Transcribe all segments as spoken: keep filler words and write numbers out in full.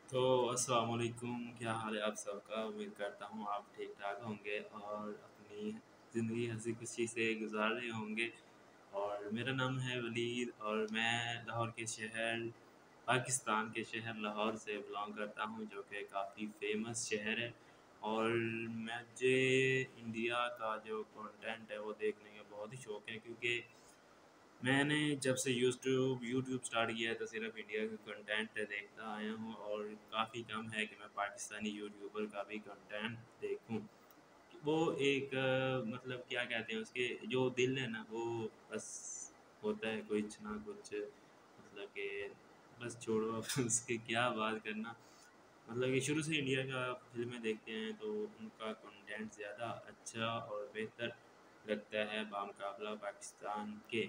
तो अस्सलाम वालेकुम, क्या हाल है आप सबका। उम्मीद करता हूँ आप ठीक ठाक होंगे और अपनी ज़िंदगी हंसी खुशी से गुजार रहे होंगे। और मेरा नाम है वलीद और मैं लाहौर के शहर पाकिस्तान के शहर लाहौर से बिलोंग करता हूँ, जो कि काफ़ी फेमस शहर है। और मुझे इंडिया का जो कंटेंट है वो देखने का बहुत ही शौक़ है, क्योंकि मैंने जब से यूट्यूब यूट्यूब स्टार्ट किया है तो सिर्फ इंडिया का कंटेंट देखता आया हूँ, और काफ़ी कम है कि मैं पाकिस्तानी यूट्यूबर का भी कंटेंट देखूँ। वो एक अ, मतलब क्या कहते हैं, उसके जो दिल है ना वो बस होता है कुछ ना कुछ, मतलब कि बस छोड़ो अब उसकी क्या बात करना। मतलब कि शुरू से इंडिया का फ़िल्में देखते हैं तो उनका कंटेंट ज़्यादा अच्छा और बेहतर लगता है बामुकाबला पाकिस्तान के।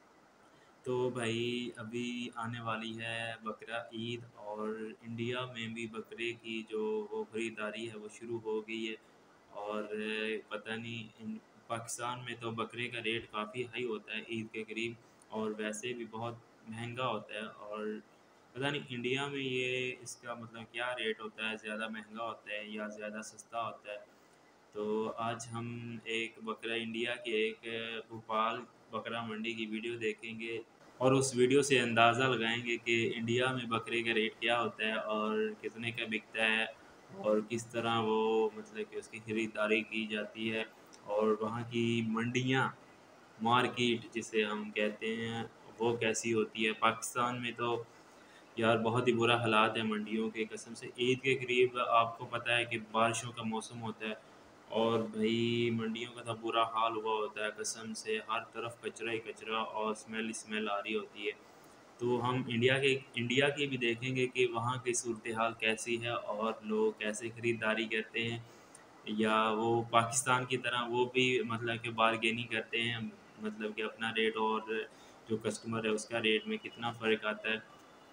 तो भाई अभी आने वाली है बकरा ईद, और इंडिया में भी बकरे की जो वो ख़रीदारी है वो शुरू हो गई है। और पता नहीं इन पाकिस्तान में तो बकरे का रेट काफ़ी हाई होता है ईद के करीब, और वैसे भी बहुत महंगा होता है। और पता नहीं इंडिया में ये इसका मतलब क्या रेट होता है, ज़्यादा महंगा होता है या ज़्यादा सस्ता होता है। तो आज हम एक बकरा इंडिया के एक भोपाल बकरा मंडी की वीडियो देखेंगे, और उस वीडियो से अंदाज़ा लगाएंगे कि इंडिया में बकरे का रेट क्या होता है और कितने का बिकता है, और किस तरह वो मतलब कि उसकी ख़रीदारी की जाती है, और वहाँ की मंडियाँ, मार्केट जिसे हम कहते हैं, वो कैसी होती है। पाकिस्तान में तो यार बहुत ही बुरा हालात है मंडियों के, कसम से। ईद के करीब आपको पता है कि बारिशों का मौसम होता है, और भाई मंडियों का तो बुरा हाल हुआ होता है कसम से, हर तरफ कचरा ही कचरा और स्मेल ही स्मेल आ रही होती है। तो हम इंडिया के इंडिया की भी देखेंगे कि वहाँ की सूरत हाल कैसी है और लोग कैसे ख़रीदारी करते हैं, या वो पाकिस्तान की तरह वो भी मतलब कि बारगेनिंग करते हैं, मतलब कि अपना रेट और जो कस्टमर है उसका रेट में कितना फ़र्क आता है।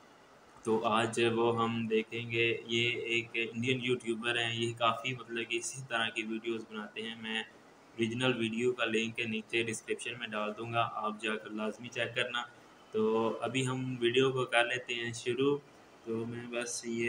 तो आज वो हम देखेंगे। ये एक इंडियन यूट्यूबर हैं, ये काफ़ी मतलब कि इसी तरह की वीडियोस बनाते हैं। मैं ओरिजिनल वीडियो का लिंक नीचे डिस्क्रिप्शन में डाल दूँगा, आप जाकर लाज़मी चेक करना। तो अभी हम वीडियो को कर लेते हैं शुरू। तो मैं बस ये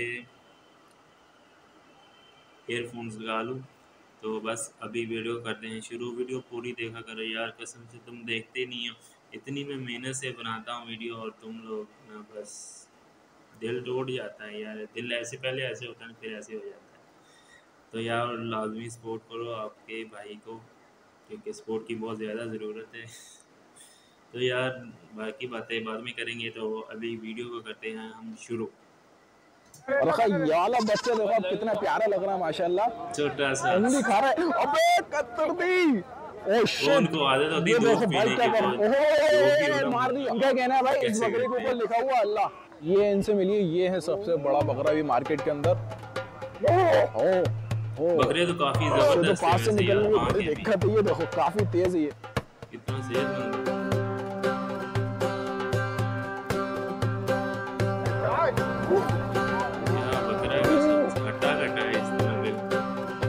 ईयरफ़ोन्स लगा लूँ, तो बस अभी वीडियो करते हैं शुरू। वीडियो पूरी देखा करो यार, कसम से तुम देखते नहीं हो। इतनी मैं मेहनत से बनाता हूँ वीडियो, और तुम लोग ना बस दिल टूट जाता है यार। दिल ऐसे पहले ऐसे होता है फिर ऐसे हो जाता है। तो यार लाज़मी सपोर्ट करो आपके भाई को, क्योंकि सपोर्ट की बहुत ज़्यादा ज़रूरत है। तो यार बाकी बातें बाद में करेंगे, तो अभी वीडियो को करते हैं हम शुरू। और देखा ये वाला बच्चा, देखो अब कितना प्यारा लग रहा है माशाल्लाह। छोटा सा उंगली खा रहा है, अबे कत्तर दी। ओह वो शिट, उनको आदत होती ये है दूध देखो भाई पीने क्या की, कर, वो जो भी हो ओहो रहा मार दी। हूँ क्या कहना है भाई इस कैसे बकरे के करते ऊपर हैं। लिखा हुआ अल्लाह। ये इनसे मिलिए, ये है सबसे बड़ा बकरा भी मार्केट के अंदर। ओह ओह, बकरे तो काफ़ी इससे तो ज़बरदस्त है पास से वैसे निकलने यार, में बड़ी आँखें भी दिक्कत है। ये देखो काफी तेज है ये। कितना सेहतमंद है। क्या बकरा कसम से हट्टा कट्टा है इस तरह बिल्कुल।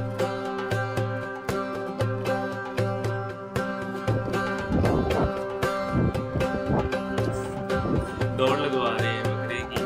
दौड़ लगवा रहे हैं बकरे की।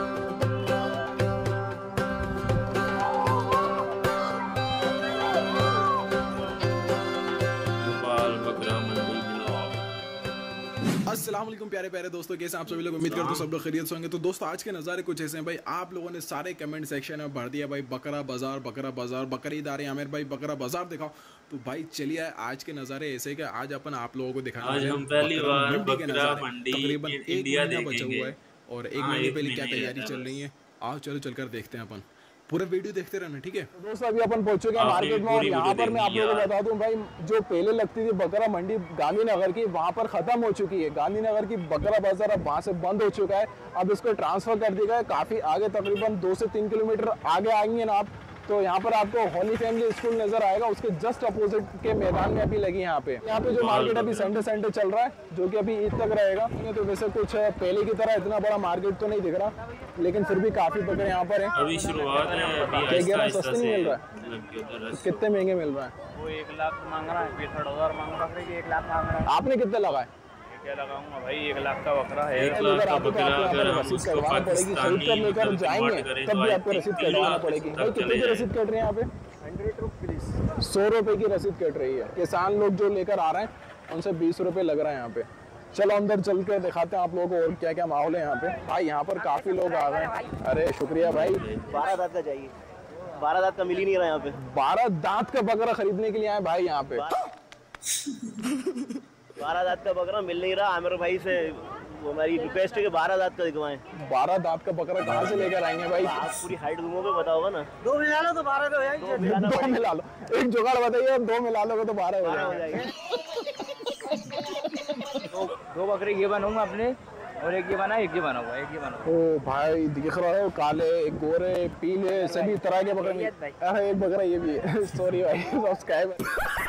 भोपाल बकरा मंडी ब्लॉग। अस्सलाम वालेकुम प्यारे प्यारे दोस्तों, कैसे आप सभी लोग। उम्मीद करते हो सब लोग खैरियत से होंगे। तो दोस्तों आज के नज़ारे कुछ ऐसे हैं भाई, आप लोगों ने सारे कमेंट सेक्शन में भर दिया भाई बकरा बाजार बकरा बाजार बकरीद आ रही है आमिर भाई, बकरा बाजार दिखाओ। तो भाई चलिए आज के नज़ारे ऐसे कि आज अपन आप लोगों को दिखाने आज वाले हम हैं पहली बकरा बार मंडी के बकरा नज़ारे। मंडी तकरीबन इ- एक इंडिया महीना बचा देखेंगे। हुआ है, और एक हाँ, महीने एक पहले क्या महीना ही तैयारी रहता है चल रही बस। है, आओ चलो चलकर देखते हैं अपन। पूरा वीडियो देखते रहना, ठीक है। तो दोस्तों अभी अपन पहुंच चुके हैं आपने भी मार्केट में, और पूरी यहाँ वीडियो पर मैं देखनी आप लोगों को यार। बता दूं भाई, जो पहले लगती थी बकरा मंडी गांधीनगर की, वहाँ पर खत्म हो चुकी है। गांधीनगर की बकरा बाजार अब वहाँ से बंद हो चुका है, अब इसको ट्रांसफर कर दिया गया है काफी आगे, तकरीबन दो से तीन किलोमीटर आगे आएंगे ना आप, तो यहाँ पर आपको होली फैमिली स्कूल नजर आएगा, उसके जस्ट अपोजिट के मैदान में अभी लगी है। यहाँ पे यहाँ पे जो मार्केट अभी संडे संडे चल रहा है, जो कि अभी ईद तक रहेगा। तो वैसे कुछ पहले की तरह इतना बड़ा मार्केट तो नहीं दिख रहा, लेकिन फिर भी काफी बकरे यहाँ पर हैं। अभी शुरुआत है, अभी क्या आहिस्ता रहा, आहिस्ता सस्ते नहीं से मिल रहा है, मतलब कि उधर रश कितने महंगे मिल रहा है? वो एक लाख मांग रहा है, पैंसठ हजार मांग रहा है, एक लाख मांग रहा है। आपने कितने लगाए? एक क्या लगाऊंगा भाई, एक लाख का बकरा है। एक लाख का आपको तो बकरा आपको यहाँ अगर पर हम रसीद उसको कटवाना पड़ेगी, खरीद कर पाकिस्तानी लेकर मतलब जाएंगे कन्वर्ट करें तब तो भी आई आपको थिंक रसीद तीन कटवाना लाख पड़ेगी। भाई तक कितने चले की जाए। रसीद कट रही है यहाँ पे? Hundred rupees. सौ रुपए की रसीद कट रही है। किसान लोग जो लेकर आ रहे हैं उनसे बीस रुपए लग रहा है यहाँ पे। चलो अंदर चल के दिखाते हैं आप लोगों को और क्या क्या माहौल है यहाँ पे। भाई यहाँ पर काफी लोग आ गए हैं। अरे शुक्रिया भाई। बारह दांत का चाहिए, बारह दांत का मिल ही नहीं रहा यहाँ पे। बारह दांत का बकरा खरीदने के लिए आए भाई यहाँ पे। बारह दांत का बकरा मिल नहीं रहा। आमिर भाई से वो हमारी रिक्वेस्ट है कि बारह दांत का दिखवाएं। बारह दांत का बकरा कहाँ से लेकर आएंगे भाई? आप पूरी हाइट घूमोगे पता होगा ना। दो मिला लो तो बारह हो जाएगी। दो मिलाना दो पड़ेगा। मिला लो, एक जुगाड़ बताइए, दो मिला लोगे तो बारह हो बारह हो जाएंगे। जाएगी। दो दो बकरे ये बनूंगा अपने, और एक ये बना, एक ये बनाऊंगा, एक ये बनाऊंगा। ओ भाई दिख रहा है, काले, गोरे, पीले सभी तरह के बकरे। अरे एक बकरा ये भी है। सॉरी भाई सब्सक्राइब।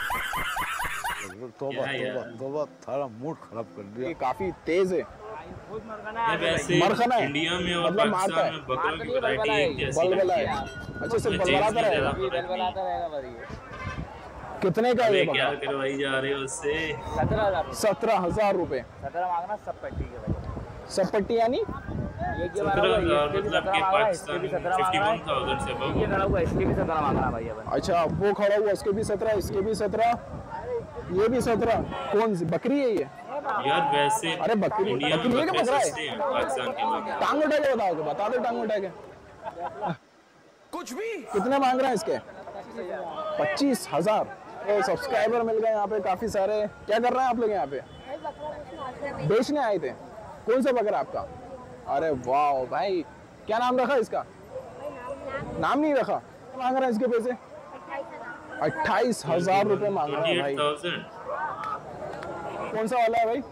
तोबा तोबा तोबा थारा मूड खराब कर दिया। ये काफी तेज है। ये वैसे मरखना है, इंडिया में और मतलब मारता पाकिस्तान है। में बकरों की वैरायटी एक जैसी बलबला है। है। अच्छा सिर्फ उसमें बलबलाता चेंज भी रहेगा। ज़्यादा फर्क नहीं। रहेगा भाई। कितने का है ये अरे क्या बकरा? करवाई जा रहे हो उससे? सत्रह हजार सत्रह हजार रुपए। सत्रह मांगना सब पट्टी के भाई। सब पट्टी यानी एक ये सत्रह बना हुआ, हजार इसके भी मतलब सत्रह कि मांग रहा है, पाकिस्तान इसके भी में सत्रह मांग फिफ्टी रहा वन है। थाउजेंड से ये बहुत खड़ा हुआ, इसके भी सत्रह मांग रहा है भाई अपन। अच्छा वो खड़ा हुआ उसके भी सत्रह, इसके भी सत्रह, ये भी सत्रह। कौन सी बकरी है ये? यार वैसे अरे बकरी- इंडिया में बकरी है कि बकरे बकरा है? सस्ते हैं पाकिस्तान के बकरे। टांग उठा के बताओगे, बता दो टांग उठा के। कुछ भी कितने मांग रहे हैं इसके? पच्चीस हजार। तो सब्सक्राइबर मिल गए यहाँ पे काफी सारे। क्या कर रहे हैं आप लोग यहाँ पे? बेचने आए थे। कौन सा बकरा आपका? अरे वाह भाई, क्या नाम रखा इसका? नाम नहीं रखा। मांग रहे हैं इसके पैसे? अट्ठाईस हजार रुपए मांग रहे हैं भाई। थाउजेंड कौन सा वाला है भाई?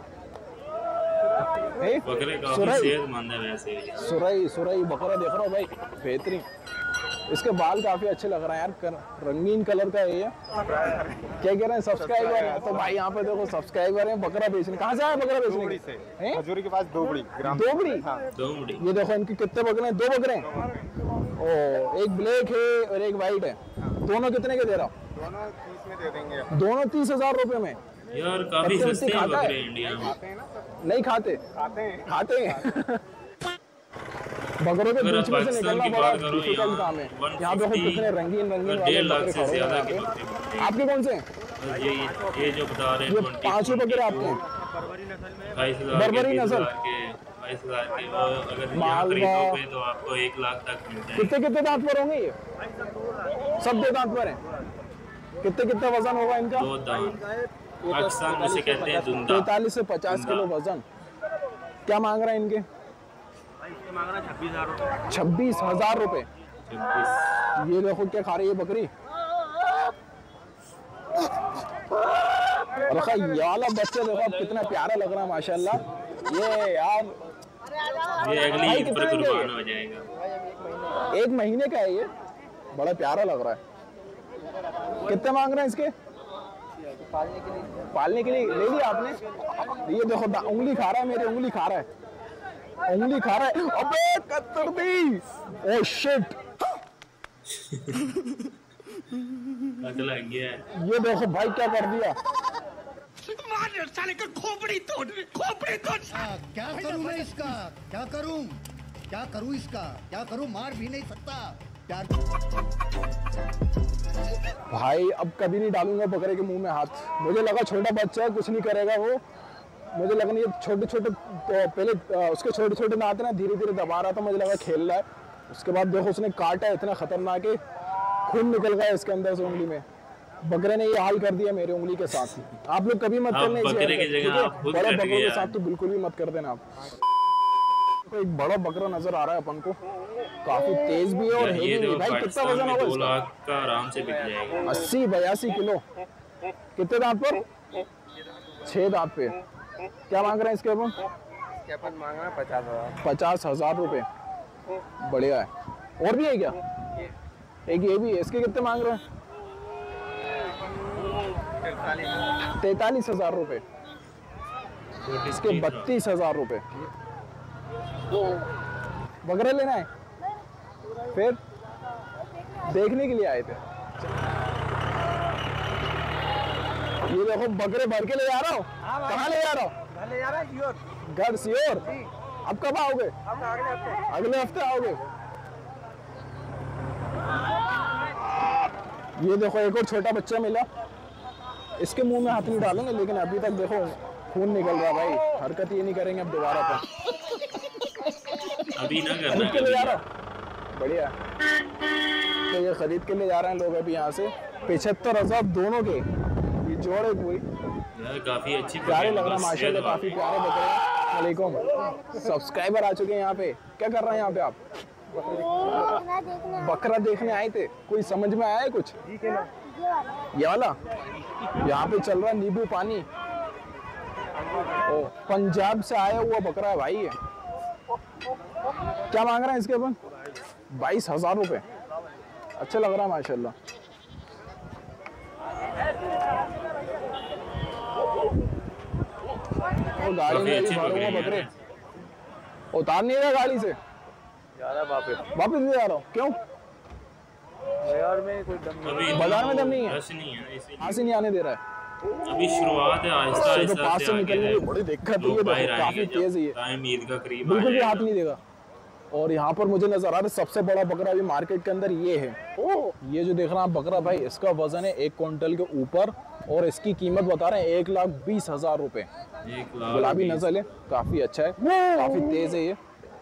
ए? बकरे काफी सुरई सेहतमंद है वैसे। सुरई सुरई बकरा देख रहा हो भाई, बेहतरीन। इसके बाल काफी अच्छे लग रहे हैं यार, कर, रंगीन कलर का है ये। क्या कह रहे हैं सब्सक्राइबर है? तो भाई यहाँ पे देखो सब्सक्राइबर है, बकरा बेचने। कहाँ से आया बकरा बेचने के? हैं? खजूरी के पास दोबड़ी ग्राम। दोबड़ी। दो मुड़ी ये देखो इनके कितने बकरे हैं? दो बकरे हैं। ओ एक ब्लैक है और एक वाइट है। दोनों कितने के दे रहा हो? दोनों तीस में दे देंगे। दोनों तीस हजार रुपए में। यार काफी बकरे सस्ते हैं खाता है? बकरे इंडिया में। नहीं खाते? आते हैं। खाते हैं। बकरों के अगर बीच में से पाकिस्तान निकलना की बड़ा बात करो डिफिकल्ट यहाँ काम है। यहाँ देखो कितने रंगीन रंगीन वाले डेढ़ लाख बकरे से खड़े हैं ज्यादा यहाँ के पे। बकरे बनते हैं। आपके कौन से हैं? और ये ये जो बता रहे ये हैं पांचों बकरे आपके हैं? बाईस हजार बर्बरी के, नस्ल? बाईस हजार के, वो अगर यहाँ मालवा। खरीदोगे तो आपको एक लाख तक मिल जाएगा। कितने कितने दांत पर होंगे ये? सब दो दांत पर हैं। कितने कितने वजन होगा इनका? दो दांत पाकिस्तान में से कहते हैं दुंदा। तैतालीस से पचास किलो वजन। क्या मांग रहे हैं इनके? छब्बीस हजार रुपए। छब्बीस। ये देखो क्या खा रही है बकरी। रखा ये वाला बच्चा देखो अब कितना प्यारा लग रहा है माशाल्लाह। ये यार ये अगली भाई ईद पर कितने कुर्बान के? हो जाएगा। एक महीने का है ये, बड़ा प्यारा लग रहा है। कितने मांग रहे हैं इसके? पालने के लिए ले लिया आपने? ये देखो दा- उंगली खा रहा है, मेरी उंगली खा रहा है, उंगली खा रहा है। अबे कत्तर दी। Oh shit. अगला गया है। ये देखो भाई क्या कर दिया। क्या करूं मैं इसका? क्या करूं? क्या करूं इसका? क्या करूं? मार भी नहीं सकता प्यार। भाई अब कभी नहीं डालूंगा बकरे के मुंह में हाथ। मुझे लगा छोटा बच्चा है कुछ नहीं करेगा वो। मुझे लगा नहीं, छोटे छोटे तो पहले आ, उसके छोटे छोटे दांत ना धीरे धीरे दबा रहा था, मुझे लगा खेल रहा है। उसके बाद देखो उसने काटा, इतना खतरनाक है, खून निकल गया इसके अंदर से उंगली में। बकरे ने ये हाल कर दिया मेरी उंगली के साथ। आप लोग कभी मत आप करना इसे, बकरे की ठीक जगह है? आप खुद बड़े कट बकरों के गया। साथ तो बिल्कुल भी मत कर देना आप। एक बड़ा बकरा नजर आ रहा है अपन को, काफी तेज भी है और यार हेवी ये भी। देखो भाई कितना पाकिस्तान वजन में होगा दो इसका? लाख का आराम से बिक जाएगा। अस्सी बयासी किलो। कितने दांत पर? छह दांत पे। क्या मांग रहे हैं इसके अपन? अपन मांग रहा है पचास हजार। पचास हजार रुपए। बढ़िया है। और भी है क्या? एक ये भी है। इसके कितने मांग रहे हैं? तैतालीस हजार रुपए। इसके बत्तीस हजार रुपए। बकरा लेना है? फिर देखने के लिए आए थे। ये देखो बकरे भर के ले जा रहा हो। कहाँ ले जा रहा हो? ले जा रहे हैं घर सियोर। अब कब आओगे? अगले हफ्ते। अगले हफ्ते आओगे? ये देखो एक और छोटा बच्चा मिला, इसके मुंह में हाथ नहीं डालेंगे, लेकिन अभी तक देखो खून निकल रहा भाई। हरकत ये नहीं करेंगे अब दोबारा पर। अभी ना करना। खरीद के ले जा रहा बढ़िया। तो ये खरीद के ले जा रहे हैं लोग अभी यहाँ से। पचहत्तर हजार दोनों के, ये जोड़े कोई यार काफी अच्छी प्यारे लग रहा है माशाल्लाह, काफी प्यारे बकरे। वालेकुम सब्सक्राइबर आ चुके हैं यहाँ पे। क्या कर रहे हैं यहाँ पे आप? बकरा देखने आए थे, कोई समझ में आया है कुछ? ये वाला यहाँ पे चल रहा है नींबू पानी। ओ, पंजाब से आया हुआ बकरा है भाई ये। क्या मांग रहे हैं इसके अपन? बाईस हजार रुपए। अच्छा लग रहा है माशाल्लाह। वो गाड़ी में भी भरे हुए बकरे उतार नहीं रहा गाड़ी से, वापस वापस ले जा रहा हूँ। क्यों? बाजार में कोई दम नहीं। बाजार में दम नहीं है, रश नहीं है इसीलिए। यहाँ से नहीं आने दे रहा है। अभी शुरुआत है, आहिस्ता इससे तो आहिस्ता पास से निकलने की बड़ी दिक्कत है। ये देखो काफी तेज है ये, टाइम ईद का करीब बिल्कुल भी आएगा। हाथ नहीं देगा। और यहाँ पर मुझे नजर आ रहा है सबसे बड़ा बकरा अभी मार्केट के अंदर ये है। ये जो देख रहा है बकरा भाई, इसका वजन है एक क्विंटल के ऊपर और इसकी कीमत बता रहे हैं एक लाख बीस हजार रुपए। एक लाख गुलाबी बीस। नस्ल है, काफी अच्छा है, काफी तेज है ये।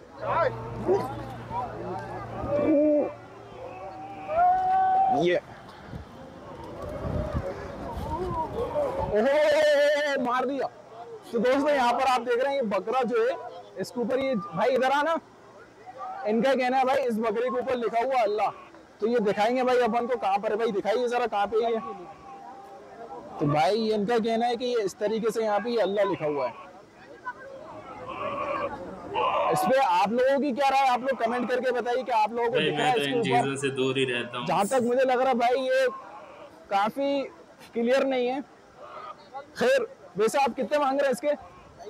ये ओहो मार दिया। तो दोस्तों यहाँ पर आप देख रहे हैं ये बकरा जो है, इसके ऊपर ये भाई इधर आना, इनका कहना है भाई इस बकरे के ऊपर लिखा हुआ अल्लाह। तो ये दिखाएंगे भाई अपन को कहाँ पर है भाई, दिखाइए जरा कहाँ पे है ये। तो भाई ये इनका कहना है कि ये इस तरीके से यहाँ पे ये अल्लाह लिखा हुआ है। इस पे आप लोगों की क्या राय, आप लोग कमेंट करके बताइए कि आप लोगों को भाई दिख रहा मैं है तो इसके इन ऊपर। चीजों से दूर ही रहता हूँ। जहाँ तक मुझे लग रहा है भाई ये काफी क्लियर नहीं है। खैर वैसे आप कितने मांग रहे हैं इसके?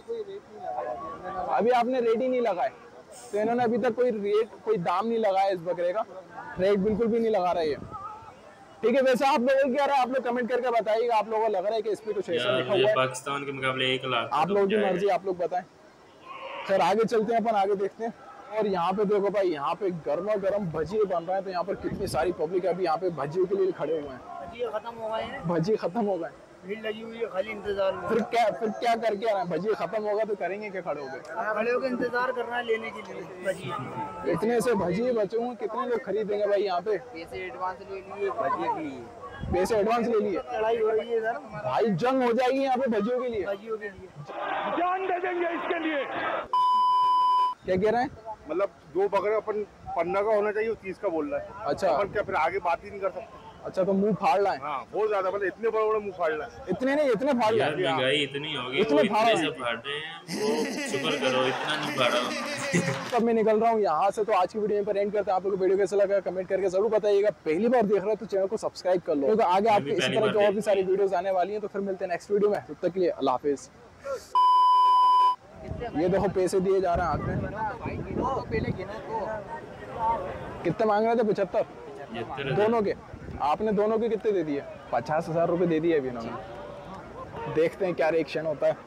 अभी आपने रेट ही नहीं लगाए, तो इन्होंने अभी तक कोई रेट कोई दाम नहीं लगाया इस बकरे का, रेट बिल्कुल भी नहीं लगा रहे हैं। ठीक है, वैसे आप लोगों की क्या राय, आप लोग कमेंट करके बताइएगा। आप लोगों को लग रहा है कि इस पे कुछ ऐसा यार लिखा मुझे हुआ है? पाकिस्तान के मुकाबले एक लाख आप लोगों की मर्जी, आप लोग बताएं। खैर आगे चलते हैं अपन, आगे देखते हैं। और यहाँ पे देखो भाई, यहाँ पे गर्मा गर्म भजिए बन रहा है। तो यहाँ पर कितनी सारी पब्लिक अभी यहाँ पे भजिए के लिए खड़े हुए हैं। भजिए खत्म हो गए हैं, भजिए खत्म हो गए, भीड़ लगी हुई है, खाली इंतजार में। फिर क्या फिर क्या करके आ रहे हैं? भजिए खत्म होगा तो करेंगे क्या खड़े हो गए? खड़े होकर इंतजार कर रहे हैं लेने के लिए भजिए। इतने से भजिए बचे हुए, कितने लोग खरीदेंगे भाई यहाँ पे? पैसे एडवांस ले लिए भजिए के लिए, पैसे एडवांस ले लिए लड़ाई हो रही है सर भाई, जंग हो जाएगी यहाँ पे भजियों के लिए। भजियों के लिए। जान दे देंगे इसके लिए। क्या कह रहे हैं? मतलब दो बकरे अपन पन्ना का होना चाहिए, तीस का बोल रहा है। अच्छा अपन क्या फिर आगे बात ही नहीं कर सकते। अच्छा, तो मुंह फाड़ रहा है? हाँ बहुत ज्यादा, मतलब इतने बड़े बड़े मुंह फाड़ रहा है। इतने नहीं, इतने फाड़ रहा यार है। महंगाई इतनी होगी, इतने वो इतने फाड़ा से है। फाड़ रहे हैं, वो शुक्र करो इतना नहीं फाड़ा। तब मैं निकल रहा हूँ यहाँ से। तो आज की वीडियो पर एंड करते हैं। आप लोगों को वीडियो कैसा लगा कमेंट करके जरूर बताइएगा। पहली बार देख रहे हैं तो चैनल को सब्सक्राइब कर लो, क्योंकि आगे आपके इस पहली तरह बार की और भी देख सारी वीडियोस आने वाली हैं। तो फिर मिलते हैं नेक्स्ट वीडियो में, तब तक के लिए अल्लाह हाफिज। ये देखो पैसे दिए जा रहे हैं हाथ में। पहले गिनो तो कितने मांग रहे थे? पचहत्तर पचहत्तर दोनों के। आपने दोनों के कितने दे दिए? पचास हजार रुपए दे दिए अभी इन्होंने। देखते हैं क्या रिएक्शन होता है।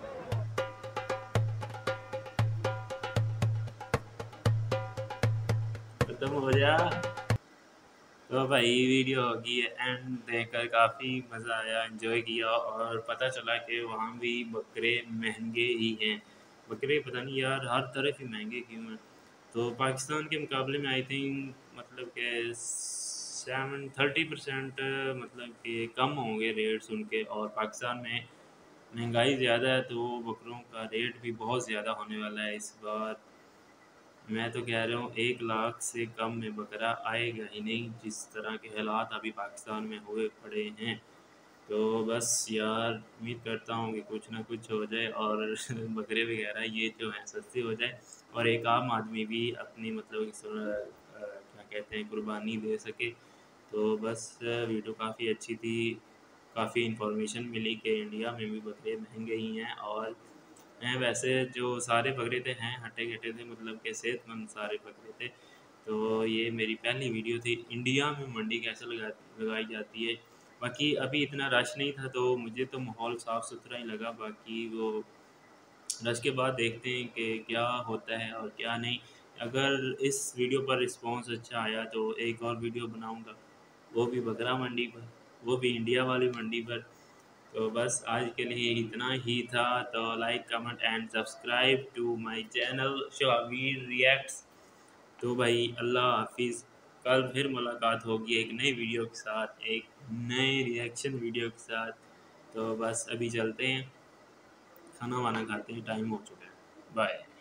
खत्म हो जा। तो भाई वीडियो होगी एंड देखकर काफ़ी मज़ा आया, एंजॉय किया और पता चला कि वहाँ भी बकरे महंगे ही हैं। बकरे पता नहीं यार हर तरफ ही महंगे क्यों हैं। तो पाकिस्तान के मुकाबले में आई थिंक मतलब कि सेवन थर्टी परसेंट मतलब कि कम होंगे रेट्स उनके, और पाकिस्तान में महंगाई ज़्यादा है तो बकरों का रेट भी बहुत ज़्यादा होने वाला है इस बार। मैं तो कह रहा हूँ एक लाख से कम में बकरा आएगा ही नहीं, जिस तरह के हालात अभी पाकिस्तान में हुए पड़े हैं। तो बस यार उम्मीद करता हूँ कि कुछ ना कुछ हो जाए और बकरे वगैरह ये जो हैं सस्ते हो जाए और एक आम आदमी भी अपनी मतलब क्या कहते हैं कुर्बानी दे सके। तो बस वीडियो काफ़ी अच्छी थी, काफ़ी इन्फॉर्मेशन मिली कि इंडिया में भी बकरे महंगे ही हैं और हैं। वैसे जो सारे बकरे थे हैं हटे घटे थे, मतलब कि सेहतमंद सारे बकरे थे। तो ये मेरी पहली वीडियो थी इंडिया में मंडी कैसे लगा लगाई जाती है। बाकी अभी इतना रश नहीं था तो मुझे तो माहौल साफ़ सुथरा ही लगा। बाकी वो और उसके बाद देखते हैं कि क्या होता है और क्या नहीं। अगर इस वीडियो पर रिस्पांस अच्छा आया तो एक और वीडियो बनाऊंगा, वो भी बकरा मंडी पर, वो भी इंडिया वाली मंडी पर। तो बस आज के लिए इतना ही था। तो like comment and subscribe to my channel Shaveer reacts. तो भाई अल्लाह हाफिज़। कल फिर मुलाकात होगी एक नई वीडियो के साथ, एक नए रिएक्शन वीडियो के साथ। तो बस अभी चलते हैं, खाना वाना खाते हैं, टाइम हो चुका है। बाय।